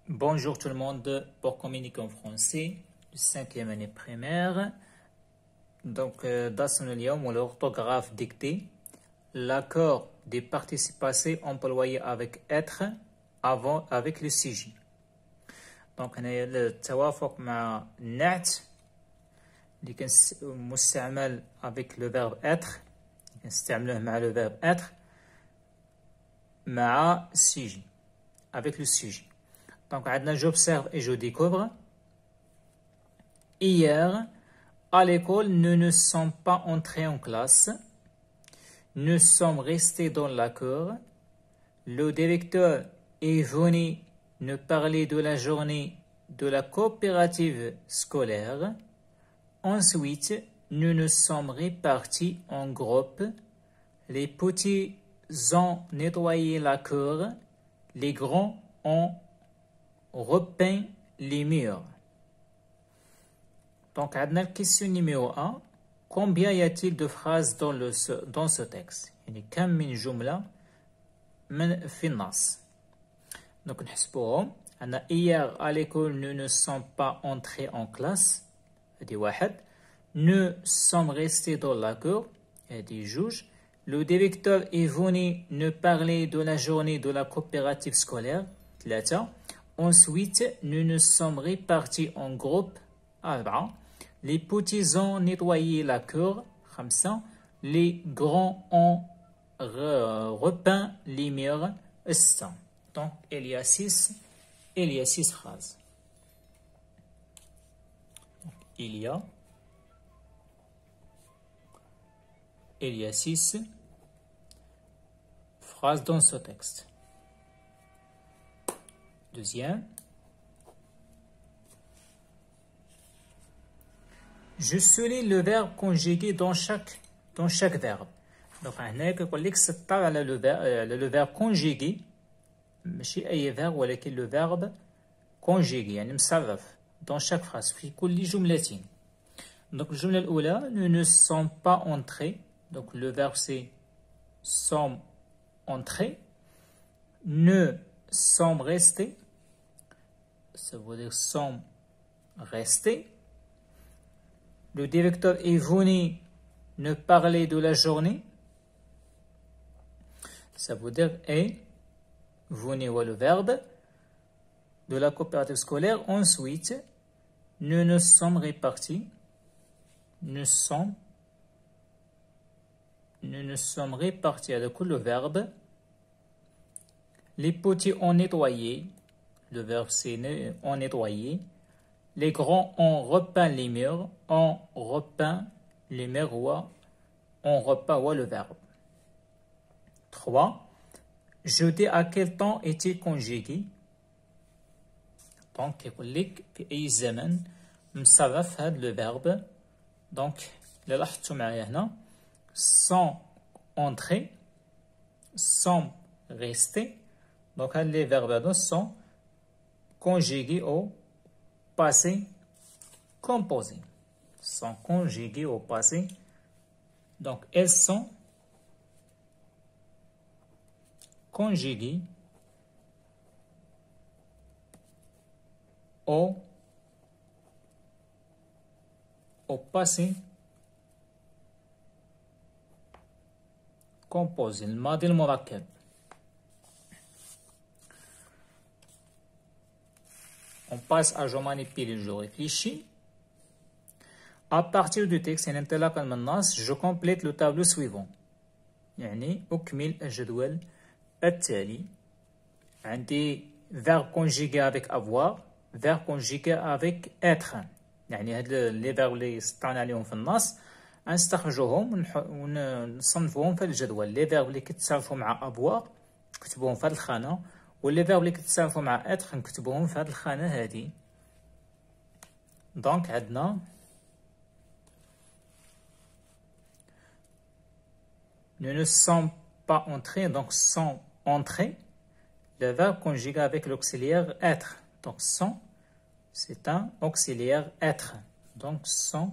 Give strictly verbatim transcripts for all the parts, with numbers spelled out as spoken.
Bonjour tout le monde, pour communiquer en français de cinquième année primaire. Donc, euh, درسنا اليوم l'orthographe dictée. L'accord des participes passés employé avec être avant avec le sujet. Donc, هنا التوافق مع النعت اللي كان مستعمل avec le verbe être. كنستعملوه مع le verbe être مع sujet avec le sujet. Donc, j'observe et je découvre. Hier, à l'école, nous ne sommes pas entrés en classe. Nous sommes restés dans la cour. Le directeur est venu nous parler de la journée de la coopérative scolaire. Ensuite, nous nous sommes répartis en groupes. Les petits ont nettoyé la cour. Les grands ont repeint les murs. Donc, on a la question numéro un. Combien y a-t-il de phrases dans, le, dans ce texte? يعني كم من جملة من في النص. Donc, نحسبوهم. أنا hier à l'école nous ne sommes pas entrés en classe. هذه واحد. Nous sommes restés dans la cour. هذه جوج. Le directeur est venu nous parler de la journée de la coopérative scolaire. ثلاثة. Ensuite, nous nous sommes répartis en groupes. أربعة. Les petits ont nettoyé la cour. خمسة. Les grands ont repeint les murs. ستة. Donc, il y a six, il y a six phrases. Donc, il y a, il y a six phrases dans ce texte. Deuxième. Je souligne le verbe conjugué dans chaque, dans chaque verbe. Donc, هنا كيقول لك سطر على le verbe, le verbe conjugué. ماشي أي verbe ولكن le verbe conjugué يعني مصرف dans chaque phrase في كل جملة. Donc, الجملة الأولى nous ne sommes pas entrés. Donc, le verbe c'est sommes entrés. Nous sommes restés. Ça veut dire sommes restés. Le directeur est venu nous parler de la journée. Ça veut dire est venu ou le verbe de la coopérative scolaire. Ensuite, nous nous sommes répartis. Nous sommes nous nous sommes répartis avec le verbe. Les petits ont nettoyé. Le verbe c'est ont nettoyé. Les grands ont repeint les murs. Ont repeint les murs ou ont repeint ou le verbe. trois. Jeudi à quel temps est-il conjugué? Donc, يقول لك في أي زمن مصرف هذا le verbe. Donc, اللي لاحظتوا معايا هنا sont entrés, sont restés. Donc, les verbes sont conjugués au passé composé. Sont conjugués au passé. Donc, elles sont conjuguées au, au passé composé. الماضي المركب. On passe à je manipule, je réfléchis. À partir du texte انطلاقا من النص je complète le tableau suivant. يعني أكمل الجدول التالي. عندي verbe conjugué avec avoir, verbe conjugué avec être. يعني هاد لي verbe اللي سطرنا عليهم في النص نستخرجوهم ونصنفوهم في الجدول. لي verbe اللي كيتصرفوا مع avoir نكتبوهم في هاد الخانة. واللي verbe اللي كيتصرفوا مع être نكتبوهم في هاد الخانة هادي. دونك عندنا nous ne sommes pas entrés, donc sont entrés. Le verbe conjugué avec l'auxiliaire être. Donc sont, c'est un auxiliaire être. Donc sont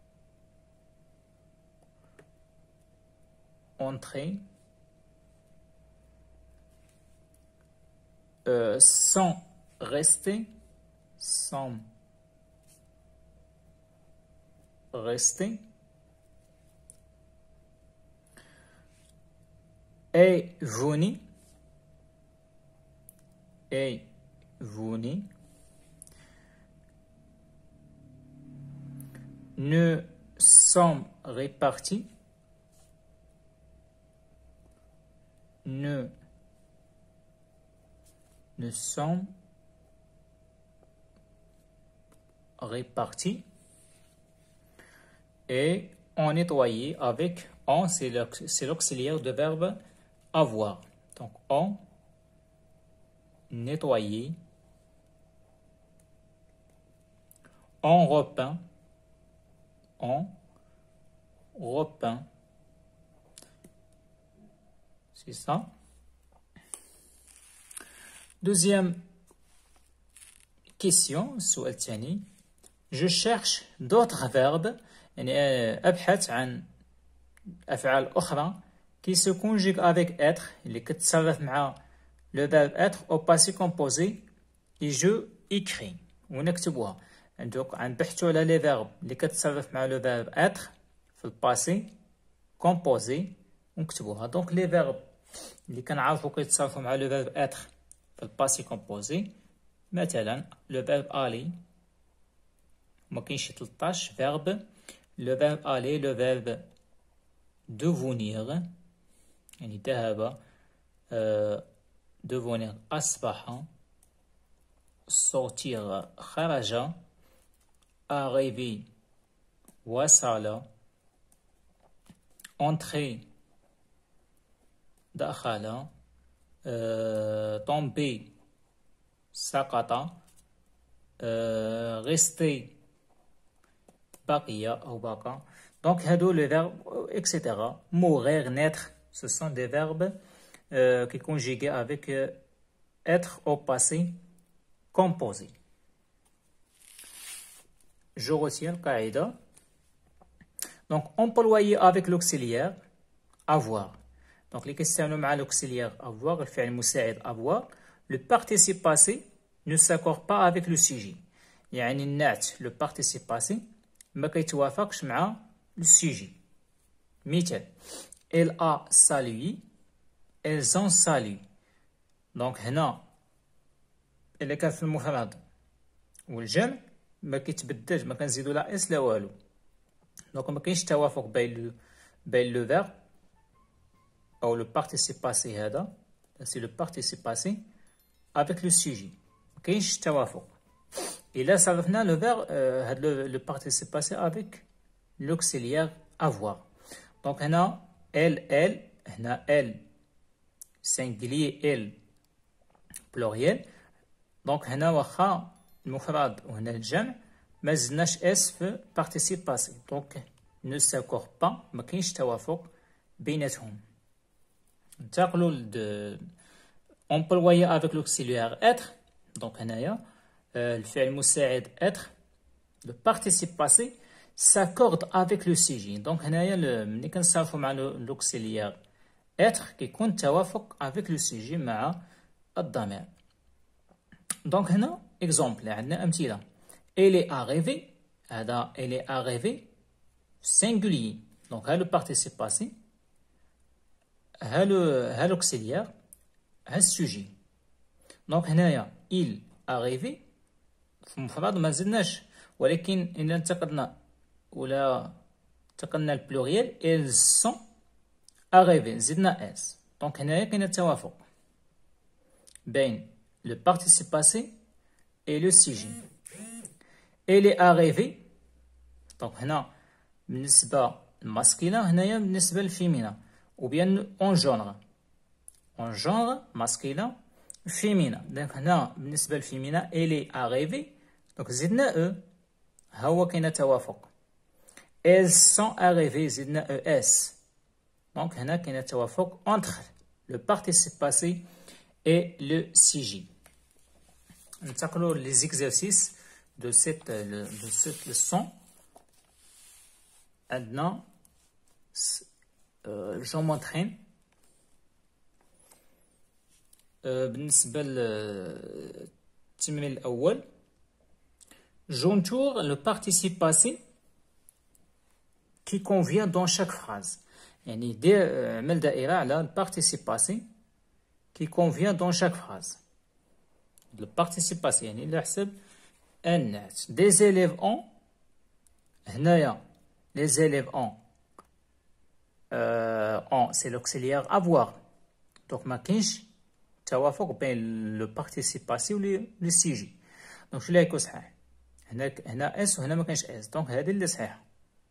entrés. Euh, sont restés, sont restés. Est venu, est venu. Nous sommes répartis. Nous, nous sommes répartis. Et on nettoyait avec on, c'est l'auxiliaire de verbe avoir. Donc on nettoyait. On repeint. On repeint. C'est ça. Deuxième question, السؤال الثاني. Je cherche d'autres verbes. يعني أبحث عن أفعال أخرى qui se conjuguent avec être, اللي كتتصرف مع le verbe être au passé composé et je écris ونكتبوها. donc غنبحثوا على les verbes اللي كتتصرف مع le verbe être في الباسي composé ونكتبوها. donc les verbes اللي كنعرفوا كيتصرفوا مع le verbe être في الباسي composé مثلا le verbe aller ما كاينش شي ثلاثطاش verbe. le verbe aller, le verbe devenir يعني ذهب euh, devenir أصبح sortir خرج arriver وصل entrer دخل euh, tomber سقط euh, rester بقي أو بقى. donc هادو les verbes etc. mourir, naître, ce sont des verbes euh, qui conjuguent avec euh, être au passé composé. je retiens القاعدة. donc employer avec l'auxiliaire avoir. donc les questions مع l'auxiliaire avoir الفعل المساعد avoir. le participe passé ne s'accorde pas avec le sujet. يعني النعت le participe passé ما كيتوافقش مع le sujet. مثال elle a salué, elles ont salué. donc هنا اللي كان في المفرد والجمع ما كيتبدلش ما كنزيدو لا اس لا والو. donc ما كاينش توافق بين بين لو فيرب او لو participe passé هذا c'est le participe passé avec le sujet. ما كاينش توافق. Et là, ça va le verbe, euh, le, le participe passé avec l'auxiliaire avoir. Donc, on a elle, elle, on a elle, singulier, elle, pluriel. Donc, on a wacha, le mufrad, on a le jam, mais زدناش s في participe passé. Donc, ne s'accorde pas, ما كاينش توافق بيناتهم. ننتقلوا ل employer avec l'auxiliaire être. Donc, هنايا Euh, le fait المساعد être, le participe passé s'accorde avec le sujet. donc هنايا ملي كنصرفوا مع l'auxiliaire être كيكون توافق avec le sujet مع الضمير. donc هنا exemple عندنا امثله. elle est arrivée هذا elle est arrivée singulier. donc ها le participe passé ها le ها l'auxiliaire ها الsujet. donc هنايا il arrivé في المفرد ما زدناش ولكن إن انتقدنا ولا انتقلنا البلوريال elles sont arrivées زدنا اس. دونك هنايا كاين التوافق بين le participe passé et le sujet. elle est arrivée دونك هنا بالنسبة للماسكيلا هنايا بالنسبة للفيمينا ou bien en genre en genre masculin féminin. donc هنا بالنسبة للفيمينا elle est arrivée donc زدنا او ها هو كاين توافق. elles sont arrivées زدنا او اس. donc هنا كاين توافق entre le participe passé et le sujet. ننتقلوا les exercices de cette de cette leçon. عندنا je m'entraîne. بالنسبة التمرين الأول. J'entoure le participe passé qui convient dans chaque phrase. يعني دير عمل دائرة على le participe passé qui convient dans chaque phrase. Le participe passé يعني اللي حسب النعت. Des élèves ont هنايا les élèves ont euh, ont c'est l'auxiliaire avoir. Donc ما كاينش توافق بين le participe passé و le sujet. Donc شنو اللي يكون صحيح؟ هنا هنا اس وهنا ما كاينش اس. دونك هذه اللي صحيحة.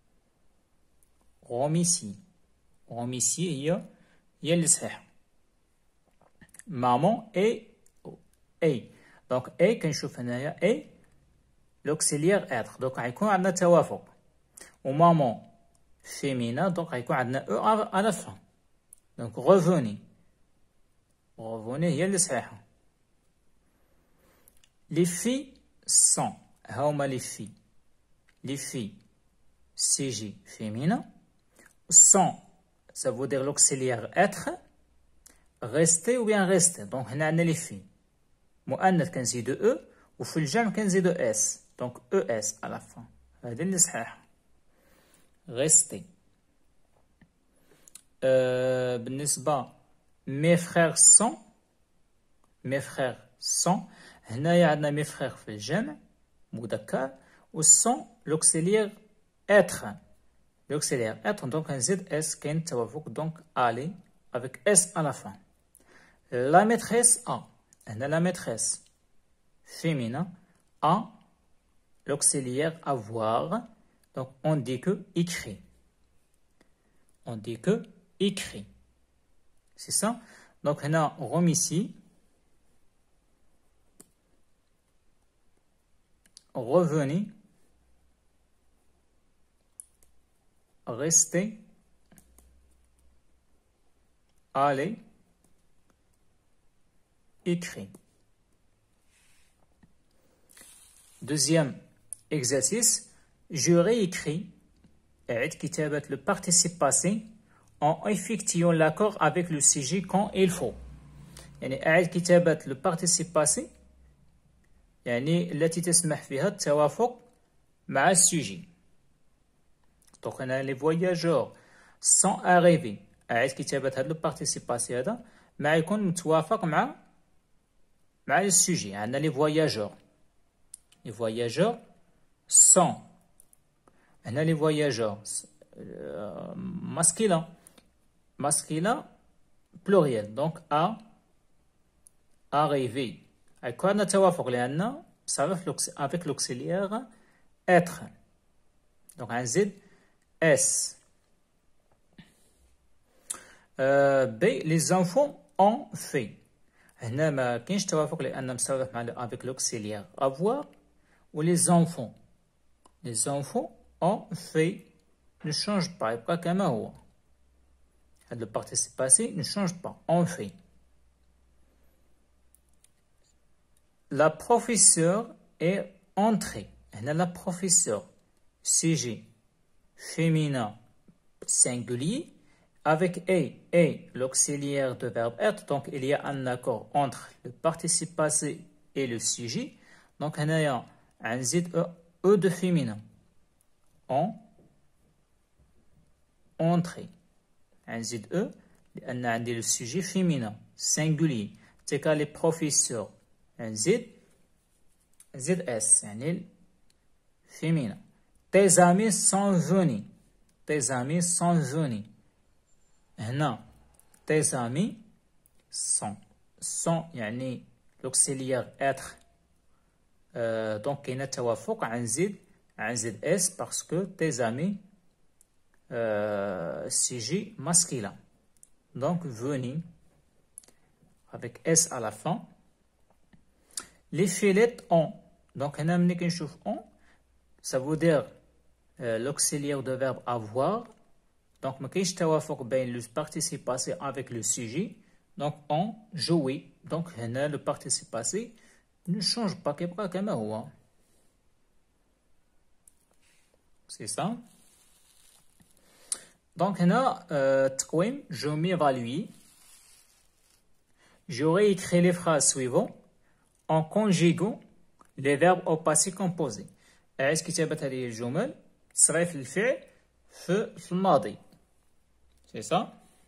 غوميسي غوميسي هي هي اللي صحيحة. مامون اي اي. دونك اي كنشوف هنايا اي لوكسيليير اتر. دونك غيكون عندنا توافق. و مامون فيمينا دونك غيكون عندنا او على الفان. دونك غوفوني غوفوني هي اللي صحيحة. لي في سون هاهما لي في لي في سي جي فيمينا. سون ça veut dire l'auxiliaire être rester ou bien rester. donc هنا عندنا لي في مؤنث كنزيدو او وفي الجمع كنزيدو اس. donc او اس à la fin. هذه اللي صحيحة. rester. euh, بالنسبة mes frères sont mes frères sont هنايا عندنا mes frères في الجمع مذكر و sont l'auxiliaire être. l'auxiliaire être donc نزيد s كاين توافق donc aller avec s à la fin. la maîtresse a هنا la maîtresse féminin a l'auxiliaire avoir. donc on dit que écrit. on dit que écrit. c'est ça. donc هنا remis revenu rester aller écrit. deuxième exercice. je réécris أعد كتابة le participe passé en effectuant l'accord avec le sujet quand il faut. يعني أعد كتابة le participe passé يعني التي تسمح فيها التوافق مع السوجي. دونك هنا لي فواياجور سون اريفي. أعد كتابة هذا لو participe passé هذا مع يكون متوافق مع مع السوجي. عندنا لي فواياجور لي فواياجور سون هنا لي فواياجور ماسكيلا ماسكيلا بلوريال. دونك ا اريفي غيكون عندنا توافق لأن صرف avec l'auxiliaire être. دونك غنزيد اس. بي لي زانفون اون في هنا ما كاينش توافق لأن مصرف مع avec l'auxiliaire avoir و لي زانفون لي زانفون اون في ne change pas يبقى كما هو. هاد le participe passé ne change pas on fait. La professeure est entrée. هنا la professeure sujet féminin singulier avec a et l'auxiliaire de verbe être. donc il y a un accord entre le participe passé et le sujet. donc هنايا غنزيد e de féminin en entrée. غنزيد e لأن عندي le sujet féminin singulier تيكا les professeurs. نزيد نزيد اس يعني féminin. tes amis sont venus tes amis sont venus. هنا tes amis sont sont يعني l'auxiliaire être. euh, donc كاين توافق. غنزيد غنزيد اس parce que tes amis euh, sujet masculin. donc venus avec s à la fin. Les filets ont. donc هنا ملي كنشوف ont ça veut dire euh, l'auxiliaire de verbe avoir. donc ما كاينش توافق بين le participe passé avec le sujet. donc ont joué. donc هنا le participe passé ne change pas كيبقى كما هو. c'est ça. donc هنا التقويم je m'évalue. j'aurais écrit les phrases suivantes en conjuguant les verbes au passé composé. عايز كتابة هذه الجمل تصريف الفعل في في الماضي. C'est ça.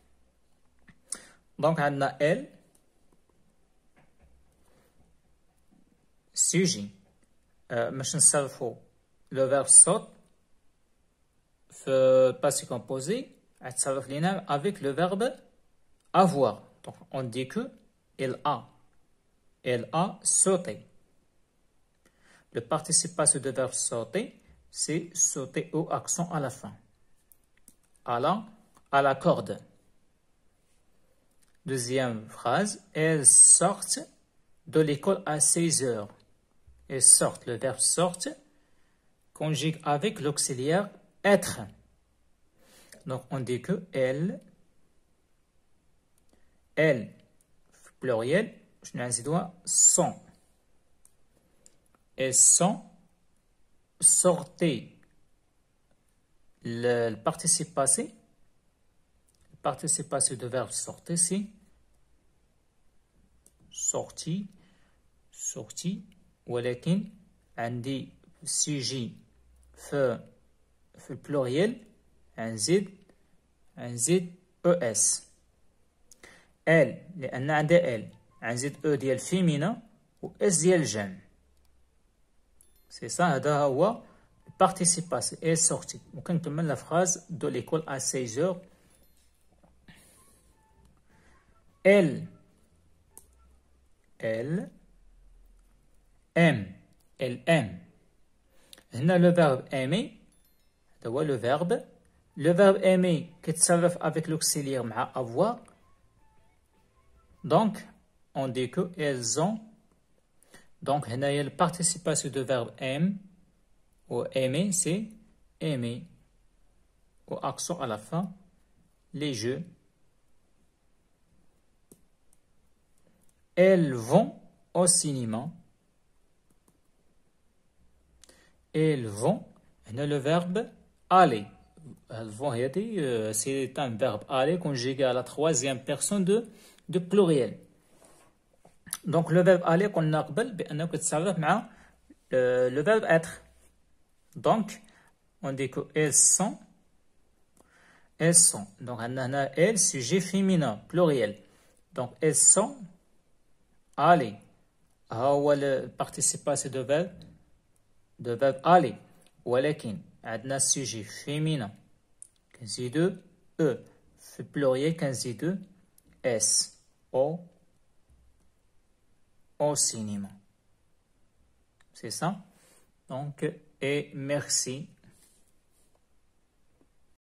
Donc عندنا elle sujet باش نصرفو le verbe saute في passé composé غتصرف لينا avec le verbe avoir. Donc on dit que elle a elle a sauté. Le participe passé de verbe sauter, c'est sauter au accent à la fin. À la, à la corde. Deuxième phrase, elles sortent de l'école à seize heures. Elles sortent, le verbe sortent, conjugue avec l'auxiliaire être. Donc on dit que elles, elles, pluriel, je n'ai sont. Elles sont sorties. Le, le participe passé, le participe passé de verbe sortir, c'est sorti, sorti, ولكن عندي sujet في في البلوريال نزيد نزيد es. elle لأن عندها elle نزيد e ديال féminin و s ديال الجمع. C'est ça, هذا هو le participe passé est sorti. ممكن نكمل la phrase de l'école à seize heures. Elle, elle aime, elle aime. هنا le verbe aimer, هذا هو le verbe. Le verbe aimer كيتصرف avec l'auxiliaire مع avoir. Donc, on dit que elles ont. Donc, il y a le participe passé de verbe aime ou aimer, c'est aimer. Au accent à la fin, les jeux. Elles vont au cinéma. Elles vont. Il y a le verbe aller. Elles vont, c'est un verbe aller conjugué à la troisième personne de, de pluriel. Donc le verbe aller qu'on a قبل بأنه كتصرف مع le verbe être. Donc on dit que elles sont elles sont. Donc on a elles sujet féminin pluriel. Donc elles sont allées. هو le participe passé de verbe de verbe aller. ولكن عندنا sujet féminin كنزيدو e في pluriel كنزيدو s au au cinéma. C'est ça. Donc, et merci.